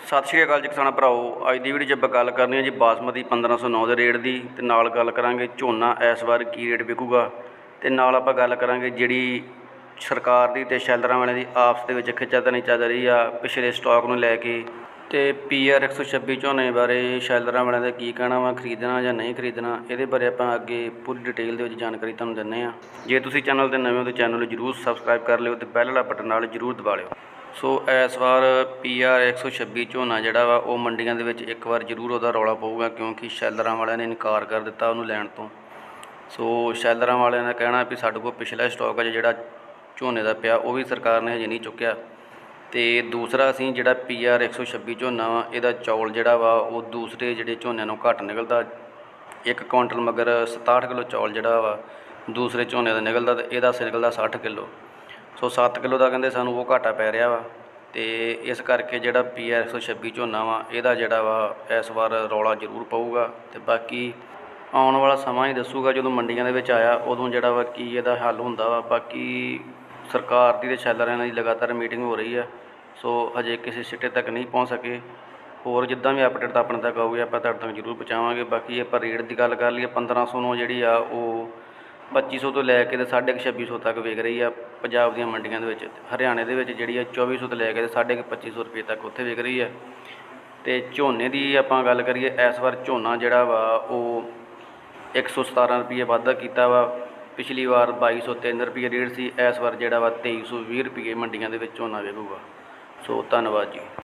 सत श्री अकाल जी किसान भराओ। अज की वीडियो 'च आप गल करनी है जी बासमती 1509 के रेट की, तो नाल गल करांगे झोना इस बार की रेट विकूगा, तो नाल आप गल करांगे जिहड़ी सरकार की तो शैलरां वालियां दी आपस दे विच खिच्चातानी चल रही आ पिछले स्टॉक नूं लैके। तो PR 126 झोने बारे शैलरां वालियां दा की कहना वा, खरीदना या नहीं खरीदना, ये बारे आप अगे पूरी डिटेल दे विच जानकारी तुहानूं दिंदे आ। जे तुसीं चैनल ते नवे हो तो चैनल जरूर सबसक्राइब कर लिओ, तो बैल वाला बटन नाल जरूर दबा लिओ। सो इस बार PR 126 झोना जिहड़ा वा वो मंडियां दे विच एक बार जरूर उहदा रौला पऊगा, क्योंकि शैलरां वालियां ने इनकार कर दिता उहनूं लैण तो। सो शैलरां वालियां दा कहना भी साडे कोल पिछला स्टॉक है जिहड़ा झोने दा पिया वो भी सरकार ने हजे नहीं चुक्या। तो दूसरा असीं जिहड़ा PR 126 झोना वा इहदा चौल जिहड़ा वा वो दूसरे जिहड़े झोनिਆਂ नालों घੱਟ निकलदा। 1 कुंटल मगर 67 किलो चौल जिहड़ा वा दूसरे झोने दा निकलदा, तो इहदा निकलदा 60 किलो। सो 7 किलो का कहते सानूं वो घाटा पै रहा वा, तो इस करके जिहड़ा PR 126 झोना वा इहदा जिहड़ा वा इस बार रौला जरूर पऊगा। तो बाकी आउण वाला समा ही दसूगा, जो मंडियां दे विच आया उदों जिहड़ा वा की इहदा हल हुंदा वा। बाकी सरकार की ते शैलरां दी लगातार मीटिंग हो रही है, सो हजे किसी सिट्टे तक नहीं पहुँच सके। होर जिद्दां भी अपडेट अपने तक आऊगी आपां तुहाडे तक जरूर पहुँचावांगे। बाकी आपां रेट की गल कर लईए 1509 जिहड़ी आ वो 2500 तो लैके 2650 तक विक रही है पंजाब दी मंडियां दे विच। हरियाणे दे विच जिहड़ी 2400 तो लैके 2550 रुपये तक उत्थे विक रही है। तो झोने की आपां गल करिए इस बार झोना जिहड़ा वा वो 117 रुपये वाधा कीता वा। पिछली बार 2203 रुपये रेट सी, इस बार जिहड़ा वा 2320 रुपये मंडियां दे विच झोना विकूगा। सो धन्नवाद जी।